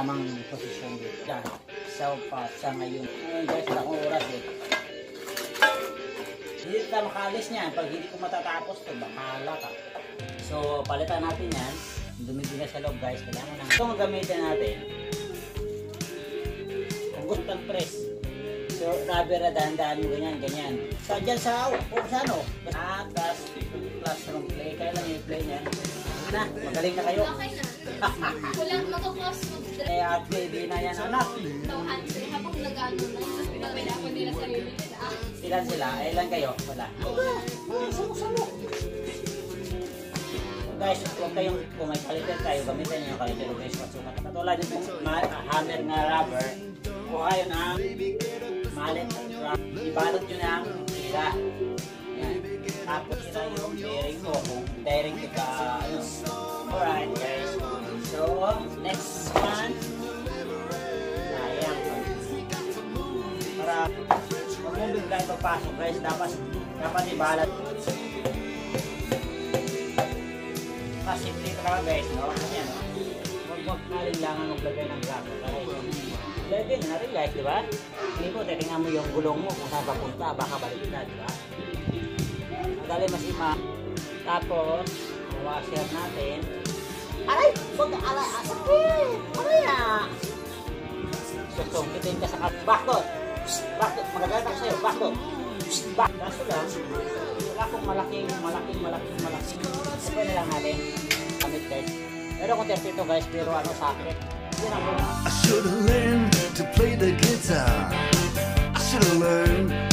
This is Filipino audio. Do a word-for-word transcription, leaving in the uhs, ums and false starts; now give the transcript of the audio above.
tamang posisyon dito. Yan. So, pa sa ngayon. Ngayon guys, wala akong oras eh. Hindi na makalis niyan. Pag hindi ko matatapos to, bakala ka. So, palitan natin yan. Dumidi na sa loob guys. Kailangan na. Ito ang gamitin natin. Kung gusto kang press. So, rubber na dahan-dahan mo ganyan, ganyan. So, dyan sa, kung sa ano. Ah, plus, classroom play. Kaya lang yung play niyan. Na, magaling na kayo. Okay na. Walang magkakos mag-drive. Eh, at baby na yan, anak. So, answer, habang nag-ano na, pinapila ko nila sarili nila. Ilan sila? Eh, ilan kayo? Wala. Sama-sama. Guys, huwag kayong, kung may kalitir kayo, gamitin niyo yung kalitir o guys. Pagsukat. Katulad itong hammer na rubber, kuha kayo ng malit na rubber. Ibalot nyo ng tira. Yan. Tapos sila yung bearing mo kung bearing kita, ano. Alright guys. So, next one. Sayang. Para huwag mong bigla ipagpasok guys. Dapat, dapat ibalat. Kasi dito ka guys, no? Ayan, no? Huwag huwag kailangan maglagay ng gato. Lagay na rin guys, di ba? Hindi po, titingnan mo yung gulong mo kung saan papunta, baka balik na, di ba? Madali mas ima. Tapos, ang washer natin. Aray! Huwag na alay! Asakit! Aray na! Susungkitin ka sa kat. Backdoor! Backdoor! Magagalit ako sa'yo. Backdoor! Back! Kaso lang, wala akong malaking, malaking, malaking, malaking. Ito na lang natin. Kamit guys. Pero kung thirty-two guys, pero ano sakit. Yan ang muna. I should have learned to play the guitar. I should have learned